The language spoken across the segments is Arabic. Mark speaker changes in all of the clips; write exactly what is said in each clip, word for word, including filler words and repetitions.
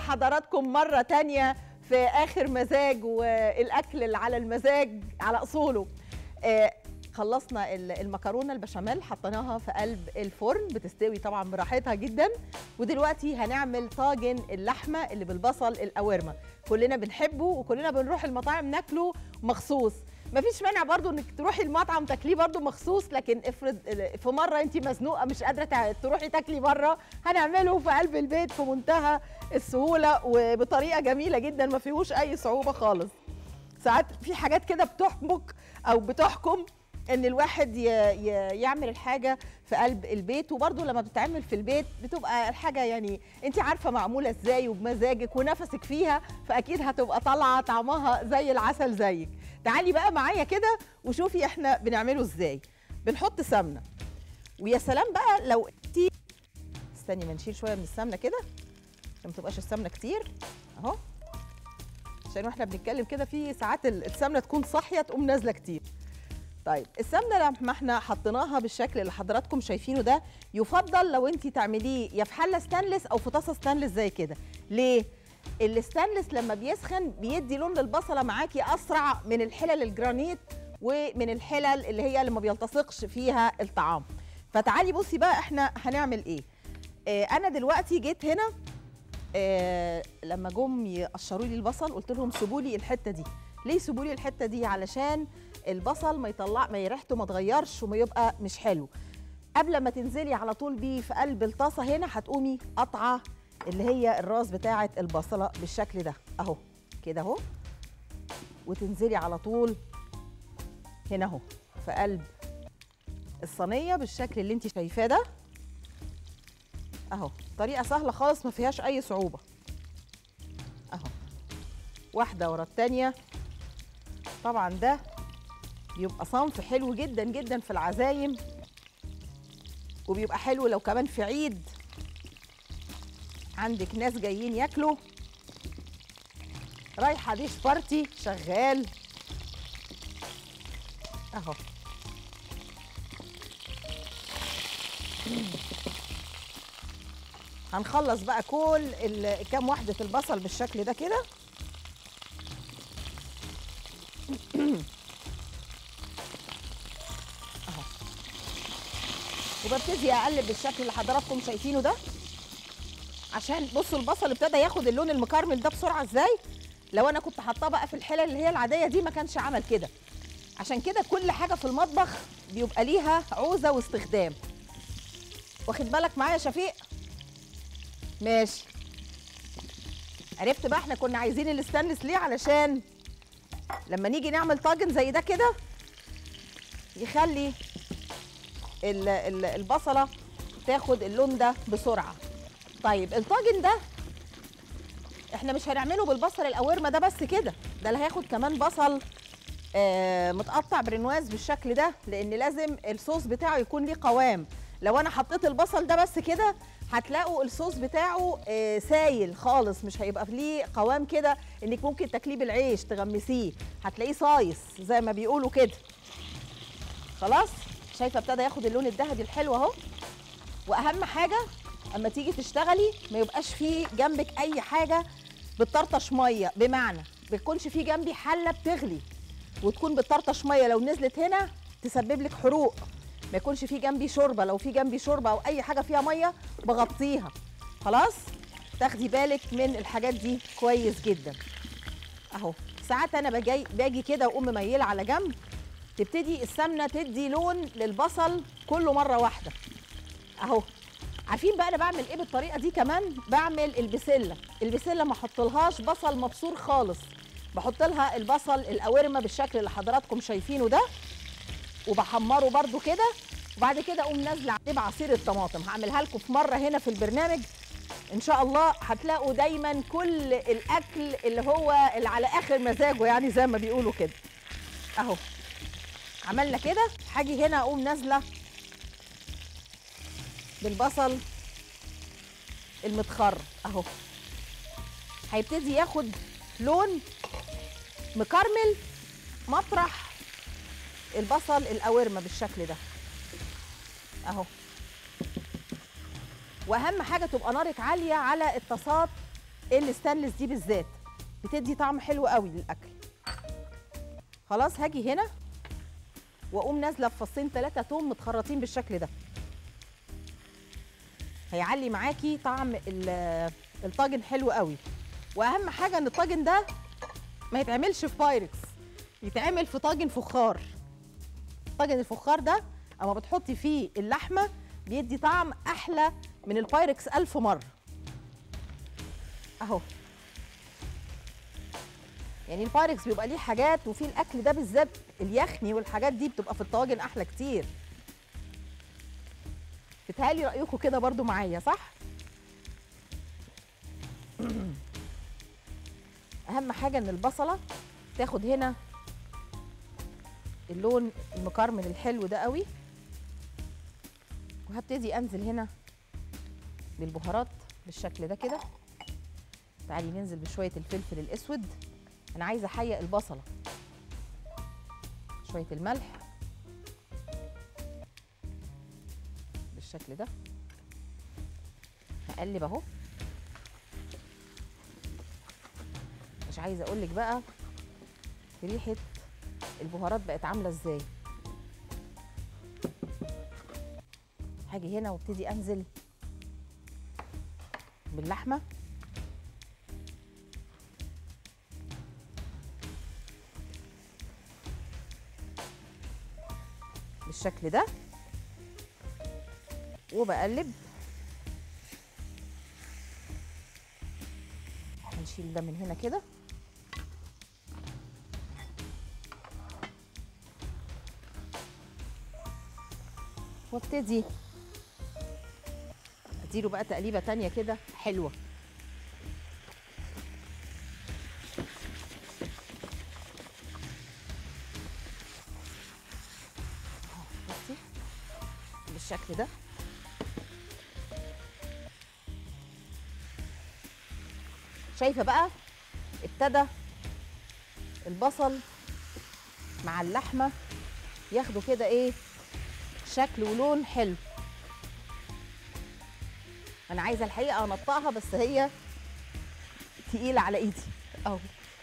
Speaker 1: بحضراتكم مرة تانية في آخر مزاج، والأكل اللي على المزاج على أصوله. آه خلصنا المكرونة البشاميل، حطيناها في قلب الفرن بتستوي طبعا براحتها جدا. ودلوقتي هنعمل طاجن اللحمة اللي بالبصل القوارمة، كلنا بنحبه وكلنا بنروح المطاعم ناكله مخصوص. مفيش مانع برضو انك تروحي المطعم تاكليه برضو مخصوص، لكن افرض في مره انت مزنوقه مش قادره تروحي تاكلي بره، هنعمله في قلب البيت في منتهى السهوله وبطريقه جميله جدا، ما فيهوش اي صعوبه خالص. ساعات في حاجات كده بتحبك او بتحكم ان الواحد ي... ي... يعمل الحاجه في قلب البيت، وبرضه لما بتتعمل في البيت بتبقى الحاجه يعني انت عارفه معموله ازاي وبمزاجك ونفسك فيها، فاكيد هتبقى طالعه طعمها زي العسل زيك. تعالي بقى معايا كده وشوفي احنا بنعمله ازاي. بنحط سمنه، ويا سلام بقى لو انت استني ما نشيل شويه من السمنه كده عشان ما تبقاش السمنه كتير اهو، عشان واحنا بنتكلم كده في ساعات السمنه تكون صاحيه تقوم نازله كتير. طيب السمنه لما احنا حطيناها بالشكل اللي حضراتكم شايفينه ده، يفضل لو انت تعمليه يا في حله ستانلس او في طاسه ستانلس زي كده. ليه؟ الستانلس لما بيسخن بيدي لون للبصله معاكي اسرع من الحلل الجرانيت ومن الحلل اللي هي اللي ما بيلتصقش فيها الطعام. فتعالي بصي بقى احنا هنعمل ايه. اه انا دلوقتي جيت هنا اه لما جم يقشروا لي البصل قلت لهم سيبوا لي الحته دي. ليه سيبوا لي الحته دي؟ علشان البصل ما يطلع ما ريحته ما تغيرش وما يبقى مش حلو. قبل ما تنزلي على طول بيه في قلب الطاسه هنا هتقومي قطعه اللي هي الراس بتاعه البصله بالشكل ده اهو كده اهو، وتنزلي على طول هنا اهو في قلب الصينيه بالشكل اللي انت شايفاه ده اهو. طريقه سهله خالص ما فيهاش اي صعوبه اهو، واحده ورا الثانيه. طبعا ده بيبقى صنف حلو جدا جدا في العزايم، وبيبقى حلو لو كمان في عيد عندك ناس جايين ياكلوا، رايحه ديش بارتي شغال اهو. هنخلص بقى كل كام واحده البصل بالشكل ده كده اهو، وببتدي اقلب بالشكل اللي حضراتكم شايفينه ده، عشان بصوا البصل ابتدى ياخد اللون المكرمل ده بسرعه ازاي. لو انا كنت حاطاه بقى في الحلل اللي هي العاديه دي ما كانش عمل كده. عشان كده كل حاجه في المطبخ بيبقى ليها عوزه واستخدام. واخد بالك معايا يا شفيق؟ ماشي. عرفت بقى احنا كنا عايزين الستانلس ليه؟ علشان لما نيجي نعمل طاجن زي ده كده يخلي ال ال البصله تاخد اللون ده بسرعه. طيب الطاجن ده احنا مش هنعمله بالبصل القوارمه ده بس كده، ده اللي هياخد كمان بصل آه متقطع برنواز بالشكل ده، لان لازم الصوص بتاعه يكون ليه قوام. لو انا حطيت البصل ده بس كده هتلاقوا الصوص بتاعه آه سايل خالص، مش هيبقى ليه قوام كده انك ممكن تاكليه بالعيش تغمسيه، هتلاقيه صايص زي ما بيقولوا كده. خلاص شايفه ابتدى ياخد اللون الذهبي الحلو اهو. واهم حاجه اما تيجي تشتغلي ما يبقاش فيه جنبك اي حاجه بتطرطش ميه، بمعنى ما يكونش فيه جنبي حله بتغلي وتكون بتطرطش ميه، لو نزلت هنا تسبب لك حروق. ما يكونش فيه جنبي شوربه، لو في جنبي شوربه او اي حاجه فيها ميه بغطيها. خلاص تاخدي بالك من الحاجات دي كويس جدا اهو. ساعات انا باجي باجي كده واقوم مميله على جنب، تبتدي السمنه تدي لون للبصل كله مره واحده اهو. عارفين بقى انا بعمل ايه بالطريقه دي كمان؟ بعمل البسله. البسله ما احطلهاش بصل مبشور خالص، بحط لها البصل القوارمه بالشكل اللي حضراتكم شايفينه ده، وبحمره برده كده، وبعد كده اقوم نازله عليه بعصير الطماطم. هعملها لكم في مره هنا في البرنامج ان شاء الله. هتلاقوا دايما كل الاكل اللي هو اللي على اخر مزاجه يعني زي ما بيقولوا كده اهو. عملنا كده، هاجي هنا اقوم نازله بالبصل المتخر اهو، هيبتدي ياخد لون مكرمل مطرح البصل القوارمه بالشكل ده اهو. واهم حاجه تبقى نارك عاليه على الطاسات الستانلس دي بالذات بتدي طعم حلو قوي للاكل. خلاص هاجي هنا واقوم نازله بفصين ثلاثه توم متخرطين بالشكل ده، هيعلي معاكي طعم الطاجن حلو قوي. واهم حاجه ان الطاجن ده ما يتعملش في بايركس، يتعمل في طاجن فخار. طاجن الفخار ده اما بتحطي فيه اللحمه بيدي طعم احلى من البايركس ألف مره. اهو يعني البايركس بيبقى ليه حاجات، وفي الاكل ده بالذات اليخني والحاجات دي بتبقى في الطواجن احلى كتير. بتهيألي رايكم كده برضو معايا صح؟ اهم حاجه ان البصله تاخد هنا اللون المكرمل الحلو ده قوي. وهبتدي انزل هنا بالبهارات بالشكل ده كده. تعالي ننزل بشويه الفلفل الاسود، انا عايزه احيق البصله. شويه الملح بالشكل ده، هقلب اهو. مش عايزه اقول لك بقى ريحه البهارات بقت عامله ازاي. هاجي هنا وابتدي انزل باللحمه. بالشكل ده وبقلب. هنشيل ده من هنا كده. وابتدي اديله بقى تقليبه تانيه كده حلوه. بصي بالشكل ده. شايفه بقى ابتدى البصل مع اللحمه ياخدوا كده ايه شكل ولون حلو. انا عايزه الحقيقه انطقها بس هي تقيله على ايدي اهو.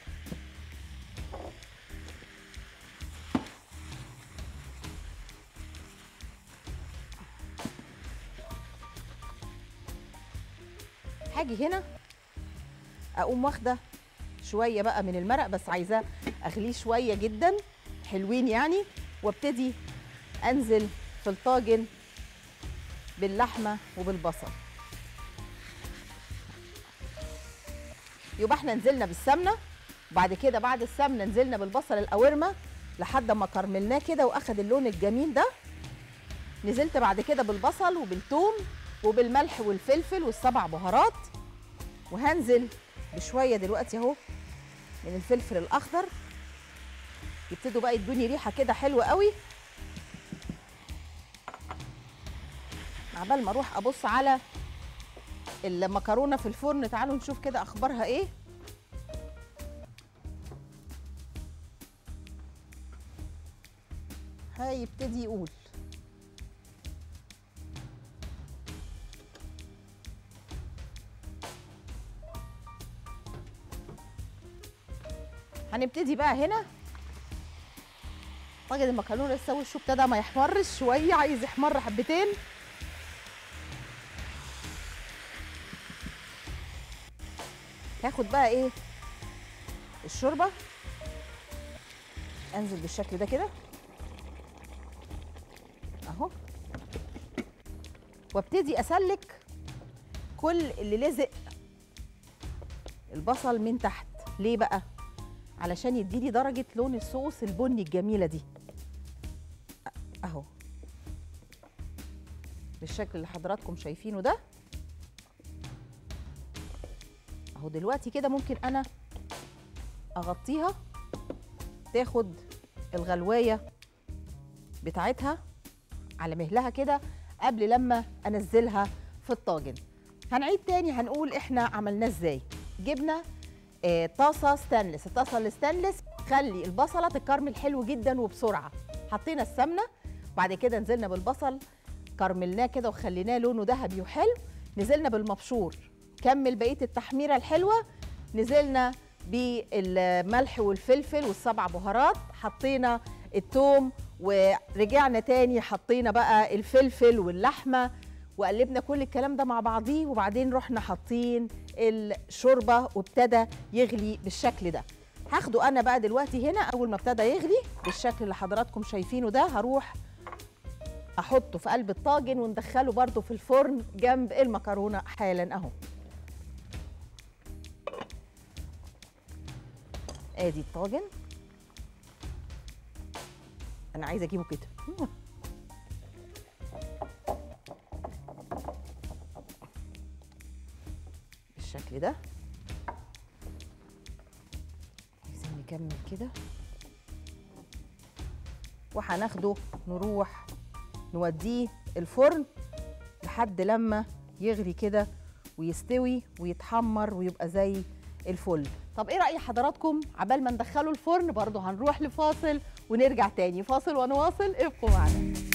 Speaker 1: هاجي هنا اقوم واخده شويه بقى من المرق، بس عايزاه اغليه شويه جدا حلوين يعني. وابتدي انزل في الطاجن باللحمه وبالبصل. يبقى احنا نزلنا بالسمنه، وبعد كده بعد السمنه نزلنا بالبصل القوارمه لحد ما كرملناه كده واخد اللون الجميل ده. نزلت بعد كده بالبصل وبالثوم وبالملح والفلفل والسبع بهارات. وهنزل بشويه دلوقتي اهو من الفلفل الاخضر، يبتدوا بقى يدوني ريحه كده حلوه قوي. عبال ما اروح ابص على المكرونه في الفرن، تعالوا نشوف كده اخبارها ايه. هيبتدي يقول هنبتدي بقى هنا. طاجن المكرونه لسه وشه ابتدى ما يحمرش شويه، عايز يحمر حبتين. هاخد بقى ايه الشوربه، انزل بالشكل ده كده اهو. وابتدي اسلك كل اللي لزق البصل من تحت. ليه بقى؟ علشان يديلي درجه لون الصوص البني الجميله دي اهو بالشكل اللي حضراتكم شايفينه ده اهو. دلوقتي كده ممكن انا اغطيها تاخد الغلوايه بتاعتها على مهلها كده قبل لما انزلها في الطاجن. هنعيد تاني هنقول احنا عملناه ازاي. جبنا آه طاسه ستانلس. الطاسه الستانلس خلي البصله تتكرمل حلو جدا وبسرعه. حطينا السمنه وبعد كده نزلنا بالبصل كرملناه كده وخليناه لونه ذهبي وحلو. نزلنا بالمبشور نكمل بقيه التحميره الحلوه. نزلنا بالملح والفلفل والسبع بهارات، حطينا الثوم ورجعنا تاني حطينا بقى الفلفل واللحمه وقلبنا كل الكلام ده مع بعضيه، وبعدين رحنا حاطين الشوربه وابتدى يغلي بالشكل ده. هاخده انا بقى دلوقتي هنا اول ما ابتدى يغلي بالشكل اللي حضراتكم شايفينه ده، هروح احطه في قلب الطاجن وندخله برده في الفرن جنب المكرونه حالا اهو. ادي الطاجن، انا عايزه اجيبه كده بالشكل ده. عايزين نكمل كده وهناخده نروح نوديه الفرن لحد لما يغلي كده ويستوي ويتحمر ويبقى زي الفل. طب ايه رأي حضراتكم عبال ما ندخله الفرن؟ برضه هنروح لفاصل ونرجع تاني. فاصل ونواصل، ابقوا معنا.